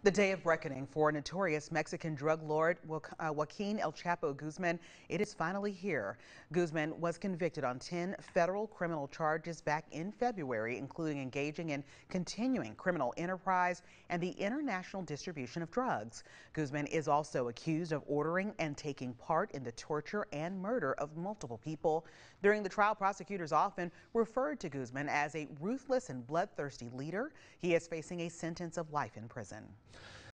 The day of reckoning for notorious Mexican drug lord Joaquin El Chapo Guzman, it is finally here. Guzman was convicted on 10 federal criminal charges back in February, including engaging in continuing criminal enterprise and the international distribution of drugs. Guzman is also accused of ordering and taking part in the torture and murder of multiple people. During the trial, prosecutors often referred to Guzman as a ruthless and bloodthirsty leader. He is facing a sentence of life in prison.